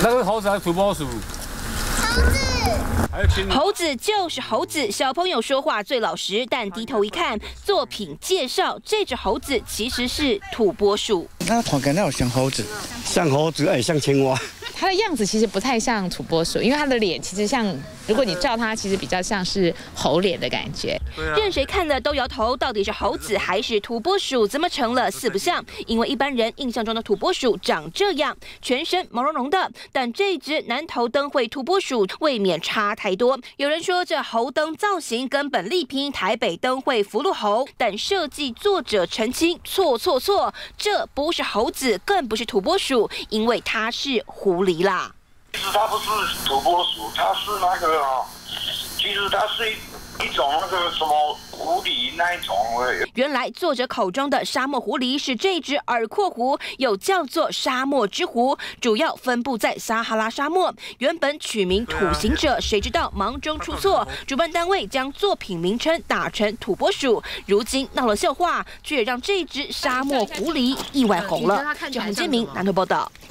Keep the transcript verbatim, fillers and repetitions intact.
那个猴子还是土拨鼠？ 猴子。猴子就是猴子，小朋友说话最老实，但低头一看，作品介绍这只猴子其实是土拨鼠。 那看起来有像猴子， 像猴子哎，像青蛙。 它的样子其实不太像土拨鼠，因为它的脸其实像，如果你照它，其实比较像是猴脸的感觉。 任谁看了都摇头，到底是猴子还是土拨鼠？怎么成了四不像？因为一般人印象中的土拨鼠长这样，全身毛茸茸的，但这只南投灯会土拨鼠未免差太多。有人说这猴灯造型根本力拼台北灯会福禄猴，但设计作者澄清错错错，这不是猴子，更不是土拨鼠，因为它是狐狸。 啦， 其实它不是土拨鼠，它是那个啊，其实它是一一种那个什么狐狸那一种而已。 原来作者口中的沙漠狐狸是这只耳廓狐，又叫做沙漠之狐，主要分布在撒哈拉沙漠。原本取名土行者，谁知道忙中出错，主办单位将作品名称打成土拨鼠，如今闹了笑话，却让这只沙漠狐狸意外红了。这洪建明南投报道。